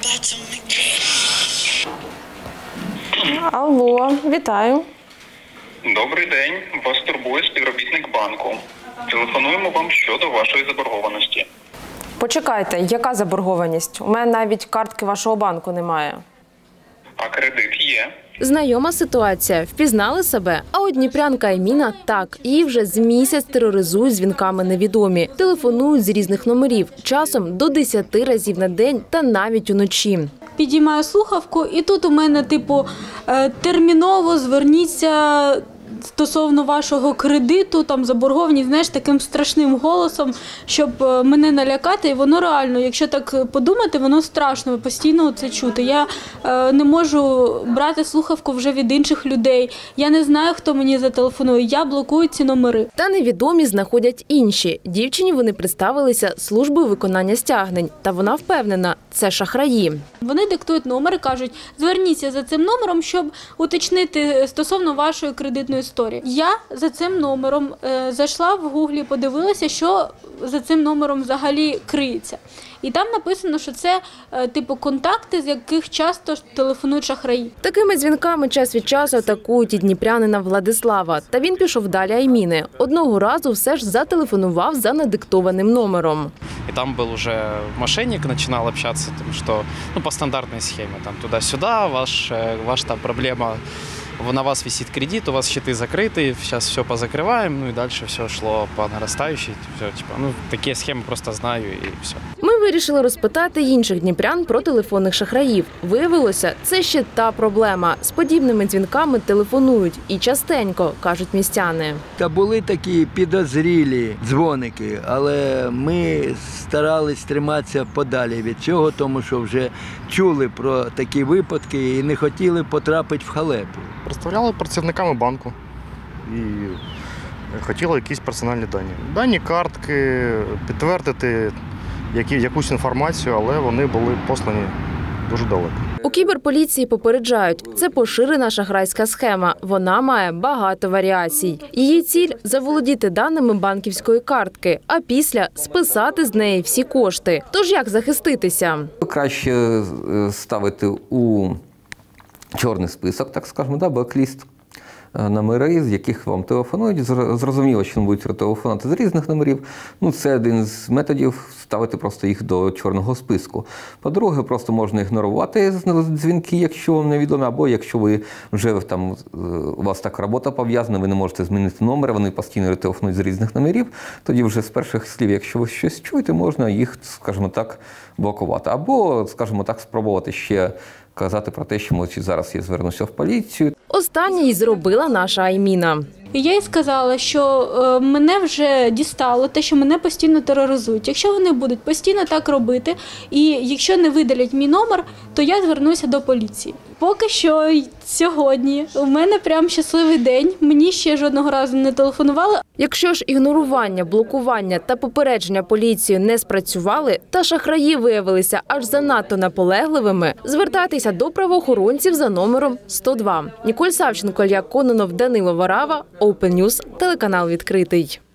Алло, вітаю. Добрий день. Вас турбує співробітник банку. Телефонуємо вам щодо вашої заборгованості. Почекайте, яка заборгованість? У мене навіть картки вашого банку немає. А кредит є. Знайома ситуація. Впізнали себе? А от дніпрянка Еміна – так. Її вже з місяць тероризують дзвінками невідомі. Телефонують з різних номерів. Часом до 10 разів на день та навіть уночі. Підіймаю слухавку і тут у мене, терміново зверніться стосовно вашого кредиту, там заборгованість, знаєш, таким страшним голосом, щоб мене налякати. І воно реально, якщо так подумати, воно страшно постійно це чути. Я не можу брати слухавку вже від інших людей. Я не знаю, хто мені зателефонує. Я блокую ці номери. Та невідомі знаходять інші. Дівчині вони представилися службою виконання стягнень. Та вона впевнена – це шахраї. Вони диктують номер і кажуть, зверніться за цим номером, щоб уточнити стосовно вашої кредитної історії. Я за цим номером зайшла в Гуглі, подивилася, що за цим номером взагалі криється. І там написано, що це контакти, з яких часто телефонують шахраї. Такими дзвінками час від часу атакують і дніпрянина Владислава. Та він пішов далі Айміни. Одного разу все ж зателефонував за надиктованим номером. И там был уже мошенник, начинал общаться, что по стандартной схеме, там туда-сюда, ваша проблема, на вас висит кредит, у вас счеты закрыты, сейчас все позакрываем, и дальше все шло по нарастающей. Все, такие схемы просто знаю и все. Ми вирішили розпитати інших дніпрян про телефонних шахраїв. Виявилося, це ще та проблема. З подібними дзвінками телефонують. І частенько, кажуть містяни. Та були такі підозрілі дзвоники, але ми старались триматися подалі від цього, тому що вже чули про такі випадки і не хотіли потрапити в халепу. Представляли працівниками банку і хотіли якісь персональні дані. Дані картки, підтвердити якусь інформацію, але вони були послані дуже далеко. У кіберполіції попереджають, це поширена шахрайська схема. Вона має багато варіацій. Її ціль – заволодіти даними банківської картки, а після – списати з неї всі кошти. Тож як захиститися? Краще ставити у чорний список, так скажемо, блек-ліст, номери, з яких вам телефонують. Зрозуміло, що будуть телефонувати з різних номерів. Це один з методів ставити просто їх до чорного списку. По-друге, просто можна ігнорувати дзвінки, якщо вам невідомі, або якщо ви вже у вас так робота пов'язана, ви не можете змінити номер, вони постійно телефонують з різних номерів, тоді вже з перших слів, якщо ви щось чуєте, можна їх, скажімо так, блокувати. Або, скажімо так, спробувати ще казати про те, що зараз я звернуся в поліцію. Останнє й зробила наша Айміна. І я їй сказала, що мене вже дістало те, що мене постійно тероризують. Якщо вони будуть постійно так робити, і якщо не видалять мій номер, то я звернуся до поліції. Поки що сьогодні у мене прям щасливий день, мені ще жодного разу не телефонували. Якщо ж ігнорування, блокування та попередження поліції не спрацювали, та шахраї виявилися аж занадто наполегливими, звертайтеся до правоохоронців за номером 102. Ніколь Савченко, Ілля Кононов, Данило Варава, Open News, телеканал «Відкритий».